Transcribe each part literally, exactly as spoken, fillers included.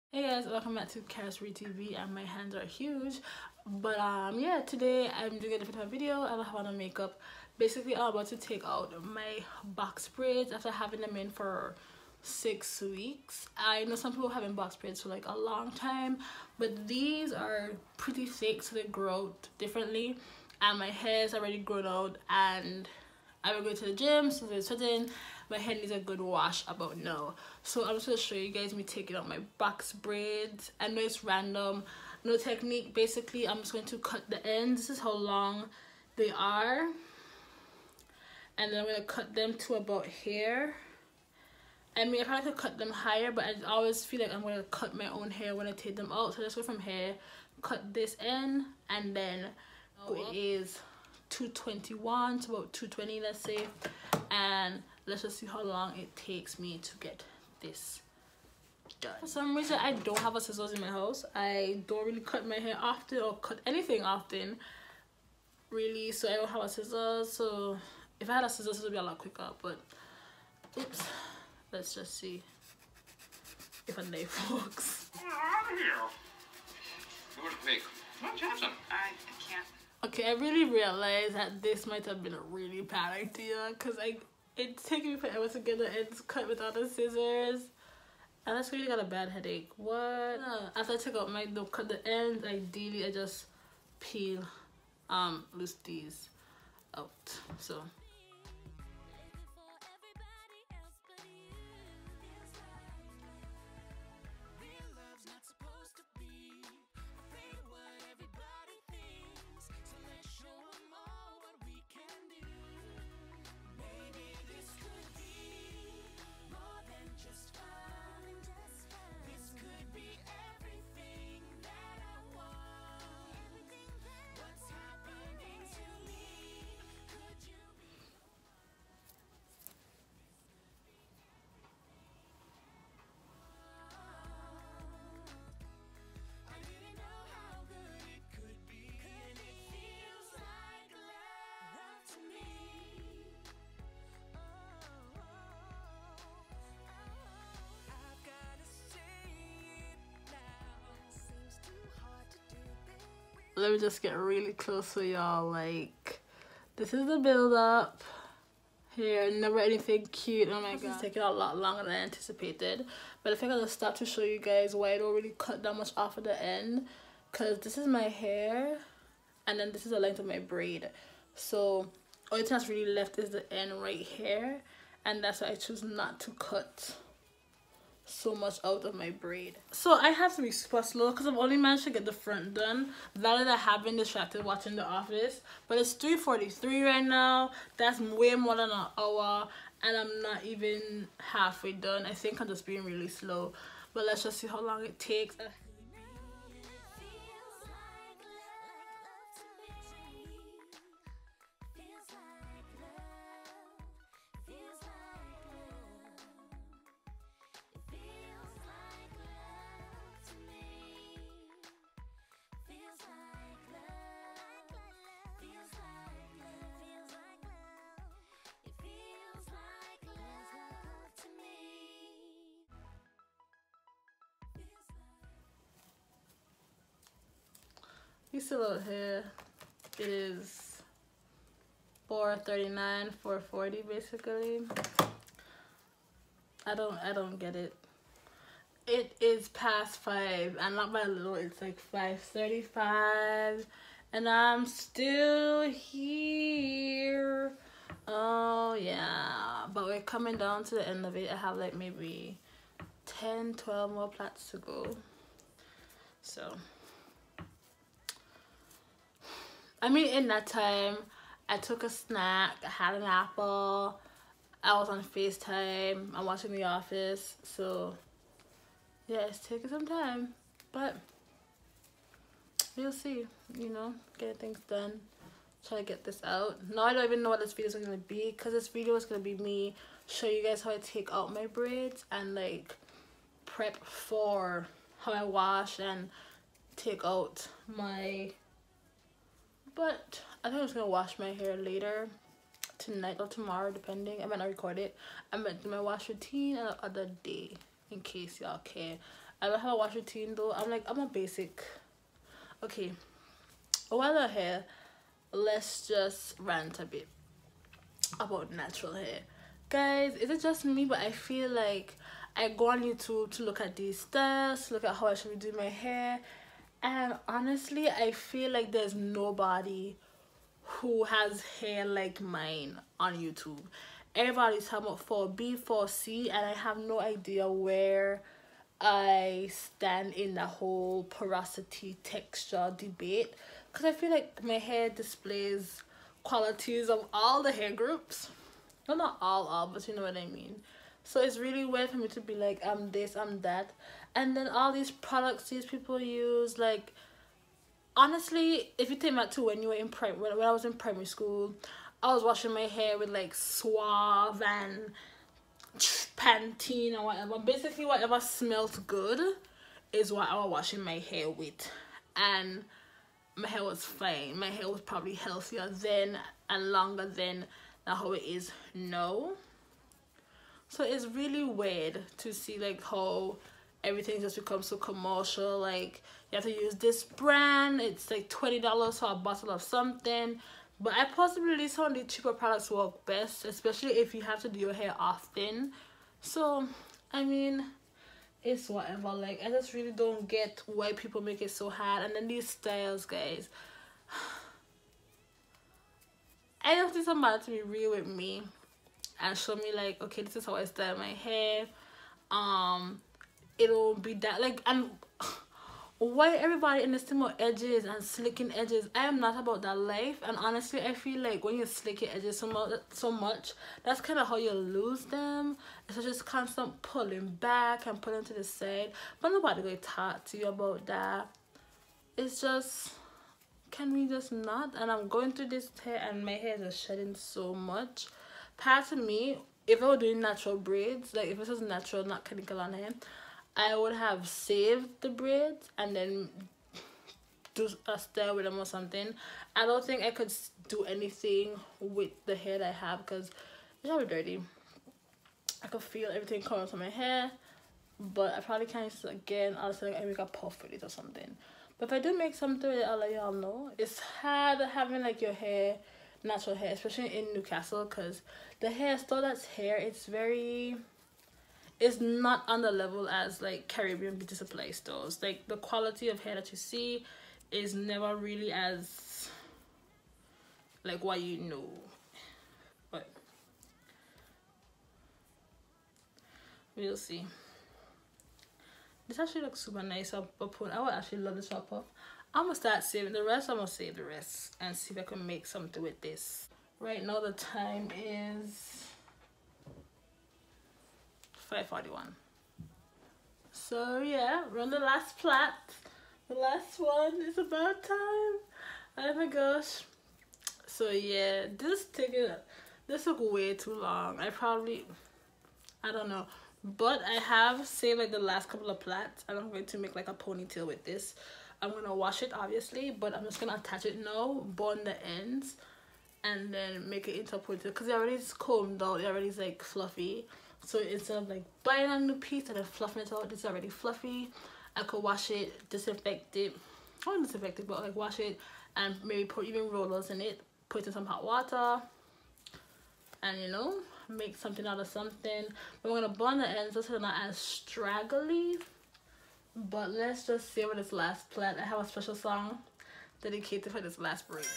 Hey guys, welcome back to Carrie T V, and my hands are huge. But um yeah, today I'm doing a different video. I don't have on makeup. Basically, I'm about to take out my box braids after having them in for six weeks. I know some people have been box braids for like a long time, but these are pretty thick, so they grow out differently. And my hair is already grown out, and I will go to the gym, so there's sweating. My hair needs a good wash about now. So I'm just gonna show you guys me taking out my box braids. I know it's random, no technique. Basically, I'm just going to cut the ends. This is how long they are, and then I'm gonna cut them to about here. I mean, I probably could cut them higher, but I always feel like I'm gonna cut my own hair when I take them out. So let's go from here, cut this end, and then oh, it is two twenty-one to about two twenty, let's say, and let's just see how long it takes me to get this done. For some reason, I don't have a scissors in my house. I don't really cut my hair often or cut anything often, really, so I don't have a scissors. So if I had a scissors, it would be a lot quicker, but oops, let's just see if a knife works. I'm here. You want to make? Let's have some. I can't. Okay, I really realized that this might have been a really bad idea, because I it's taking me forever to get the ends cut without the scissors, and that's really got a bad headache. What? Uh, after I took out my don't cut the ends, ideally I just peel um loose these out. So let me just get really close so y'all, like, this is the build up here. Never anything cute. Oh my god, it's taking a lot longer than I anticipated, but I think I'll just stop to show you guys why I don't really cut that much off of the end, because this is my hair and then this is the length of my braid, so only thing that's really left is the end right here, and that's why I choose not to cut so much out of my braid. So I have to be super slow because I've only managed to get the front done. That I have been distracted watching The Office, but it's three forty-three right now. That's way more than an hour, and I'm not even halfway done. I think I'm just being really slow, but let's just see how long it takes. You still out here. It is four thirty-nine, four forty basically. I don't I don't get it. It is past five, and not by a little, it's like five thirty-five, and I'm still here. Oh yeah, but we're coming down to the end of it. I have like maybe ten, twelve more plaits to go. So I mean, in that time, I took a snack, I had an apple, I was on FaceTime, I'm watching The Office, so yeah, it's taking some time, but we'll see, you know, getting things done, try to get this out. Now I don't even know what this video is going to be, because this video is going to be me show you guys how I take out my braids and like prep for how I wash and take out my... But I think I'm just gonna wash my hair later tonight or tomorrow, depending. I might not record it. I might do my wash routine another day in case y'all care. I don't have a wash routine though. I'm like, I'm a basic. Okay, while we're here, let's just rant a bit about natural hair. Guys, is it just me? But I feel like I go on YouTube to look at these styles, to look at how I should do my hair. And honestly, I feel like there's nobody who has hair like mine on YouTube. Everybody's talking about four B, four C, and I have no idea where I stand in the whole porosity texture debate, because I feel like my hair displays qualities of all the hair groups. Well, not all, all, but you know what I mean. So it's really weird for me to be like, I'm this, I'm that. And then all these products these people use, like, honestly, if you take back to when you were in prim when, when I was in primary school, I was washing my hair with like Suave and Pantene or whatever. Basically, whatever smelled good is what I was washing my hair with, and my hair was fine. My hair was probably healthier then and longer then than how it is now. So it's really weird to see like how everything just becomes so commercial. Like, you have to use this brand, it's like twenty dollars for a bottle of something. But I possibly believe some of the cheaper products work best, especially if you have to do your hair often. So I mean, it's whatever. Like, I just really don't get why people make it so hard. And then these styles, guys, I don't think somebody to be real with me and show me like, okay, this is how I style my hair. Um it'll be that, like, and why everybody in the more edges and slicking edges? I am not about that life. And honestly, I feel like when you slick your edges so much, so much that's kind of how you lose them. It's just constant pulling back and pulling to the side, but nobody gonna talk to you about that. It's just, can we just not? And I'm going through this hair and my hair is shedding so much. Part of me, if I were doing natural braids, like if this was natural, not chemical on hair, I would have saved the braids and then do a style with them or something. I don't think I could do anything with the hair that I have because it's already dirty. I could feel everything coming from my hair, but I probably can't use it again. I'll say like I make a puff with it or something. But if I do make something with it, I'll let y'all know. It's hard having like your hair, natural hair, especially in Newcastle, because the hair store that's here, it's very, it's not on the level as like Caribbean beauty supply stores. Like the quality of hair that you see is never really as like what you know. But we'll see. This actually looks super nice. I'll put, I would actually love this for a puff. I'm gonna start saving the rest. I'm gonna save the rest and see if I can make something with this. Right now the time is five forty-one. So yeah, we're on the last plait. The last one. It's about time. Oh my gosh. So yeah, this taking this took way too long. I probably, I don't know, but I have saved like the last couple of plaits and I'm going to make like a ponytail with this. I'm gonna wash it obviously, but I'm just gonna attach it now, bond the ends, and then make it into a ponytail because it already is combed out. It already is like fluffy. So instead of like buying a new piece and then fluffing it out, it's already fluffy. I could wash it, disinfect it, not disinfect it, but like wash it and maybe put even rollers in it, put it in some hot water, and you know, make something out of something. But we're gonna bond the ends so they're not as straggly. But let's just see with this last plait. I have a special song dedicated for this last braid.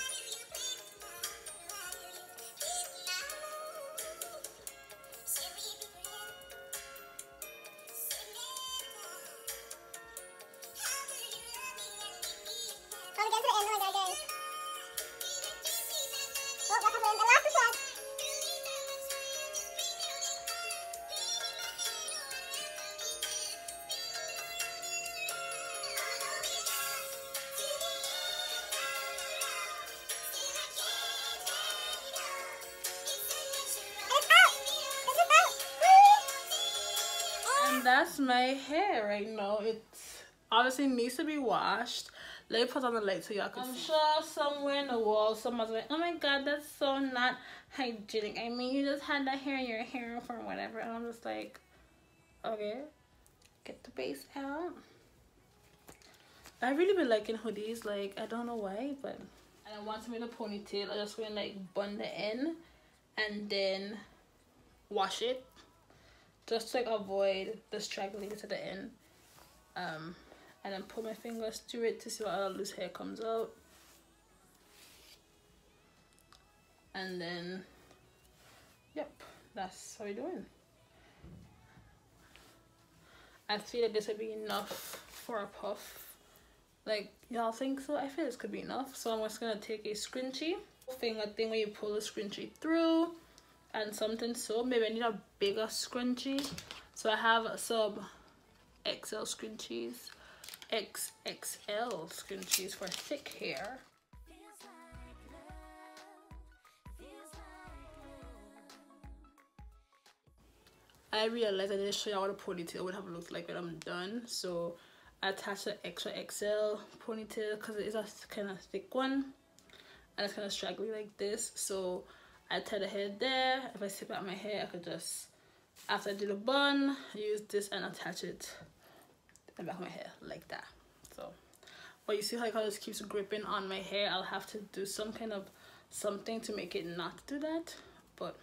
That's my hair right now. It obviously needs to be washed. Let me put on the light so y'all can I'm see. I'm sure somewhere in the wall someone's like, oh my god, that's so not hygienic. I mean, you just had that hair in your hair for whatever. And I'm just like, okay. get the base out. I've really been liking hoodies, like I don't know why, but and I want to make a ponytail. I just gonna like bun the end and then wash it, just to like avoid the straggling to the end. Um, and then put my fingers through it to see what other loose hair comes out. And then, yep, that's how we're doing. I feel like this would be enough for a puff. Like, y'all think so? I feel this could be enough. So I'm just gonna take a scrunchie finger thing where you pull the scrunchie through and something. So maybe I need a bigger scrunchie. So I have some X L scrunchies, X X L scrunchies for thick hair. I realized I didn't show you what a ponytail would have looked like when I'm done. So I attached the extra X L ponytail because it is a kind of thick one and it's kind of straggly like this. So I tie the hair there. If I zip out my hair, I could just, after I do the bun, use this and attach it to the back of my hair like that. So, but you see how it just keeps gripping on my hair. I'll have to do some kind of something to make it not do that. But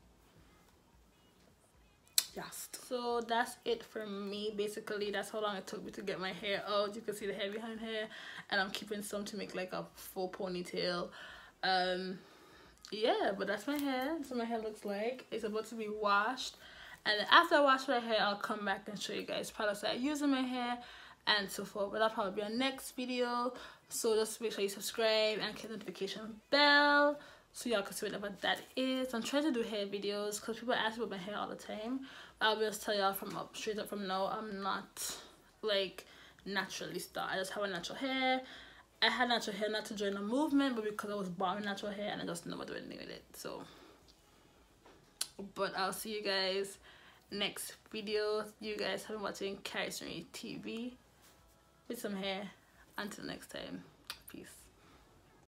yes, so that's it for me. Basically, that's how long it took me to get my hair out. You can see the hair behind here, and I'm keeping some to make like a full ponytail. Um yeah, but that's my hair. That's what my hair looks like. It's about to be washed, and then after I wash my hair, I'll come back and show you guys products that I use in my hair and so forth. But that'll probably be our next video, so just make sure you subscribe and click the notification bell so y'all can see whatever that is. I'm trying to do hair videos because people ask me about my hair all the time. I'll just tell y'all from up straight up from now, I'm not like Naturalista. I just have a natural hair. I had natural hair not to join a movement, but because I was born with natural hair and I just never do anything with it. So, but I'll see you guys next video. You guys have been watching Carrie T V with some hair. Until next time, peace.